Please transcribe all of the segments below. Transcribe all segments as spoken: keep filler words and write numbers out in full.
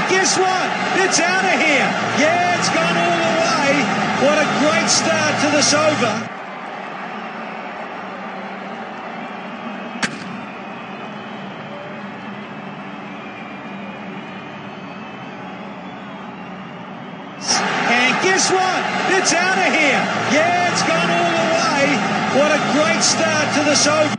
And guess what? It's out of here. Yeah, it's gone all the way. What a great start to this over. Guess what? It's out of here. Yeah, it's gone all the way. What a great start to this over.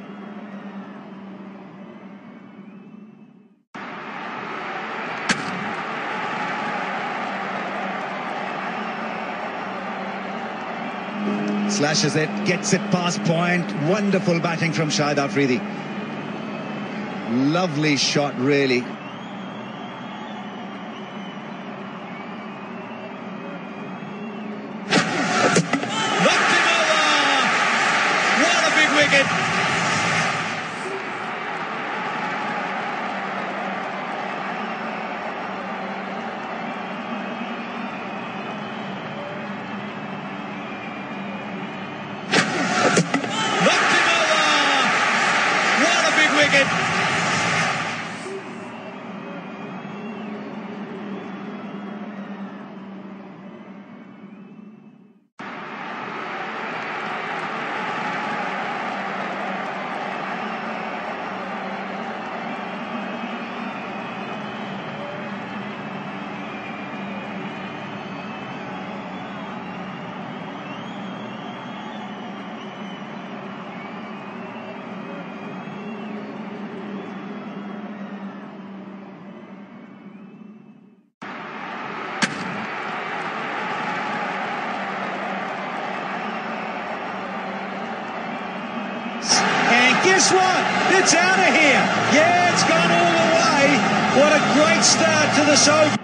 Slashes it, gets it past point. Wonderful batting from Shahid Afridi. Lovely shot, really. Wicket. Knocked him over. What a big wicket. Guess what? It's out of here. Yeah, it's gone all the way. What a great start to this over.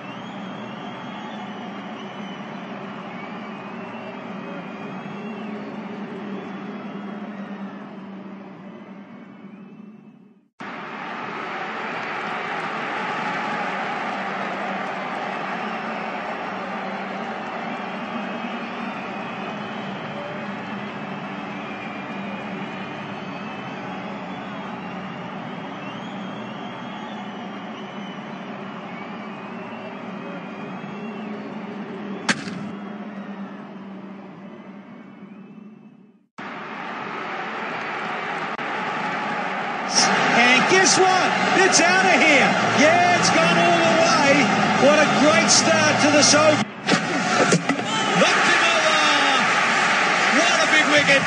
Guess what? It's out of here. Yeah, it's gone all the way. What a great start to this over. Knocked him over. What a big wicket.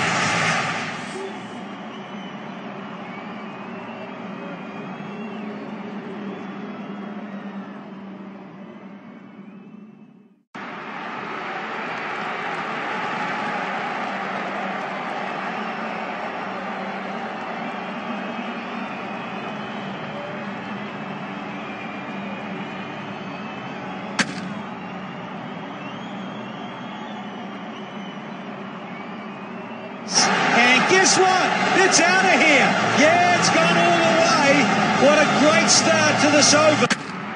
Guess what? It's out of here. Yeah, it's gone all the way. What a great start to this over.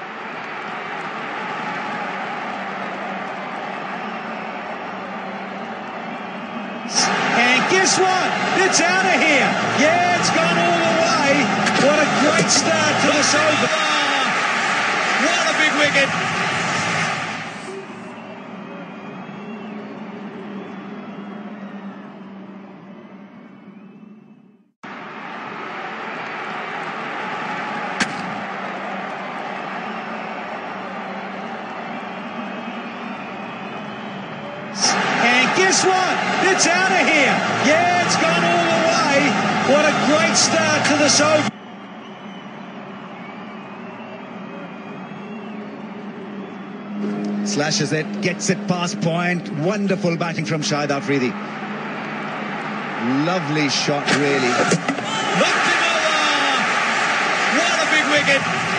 And guess what? It's out of here. Yeah, it's gone all the way. What a great start to this over. What a big wicket. Guess what? It's out of here. Yeah, it's gone all the way. What a great start to this over. Slashes it, gets it past point. Wonderful batting from Shahid Afridi. Lovely shot, really. Knocked him over. What a big wicket.